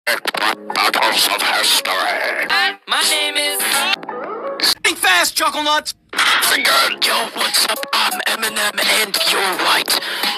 Battles of history. My name is... Think fast, Chuckle Nuts! Finger. Yo, what's up? I'm Eminem, and you're right.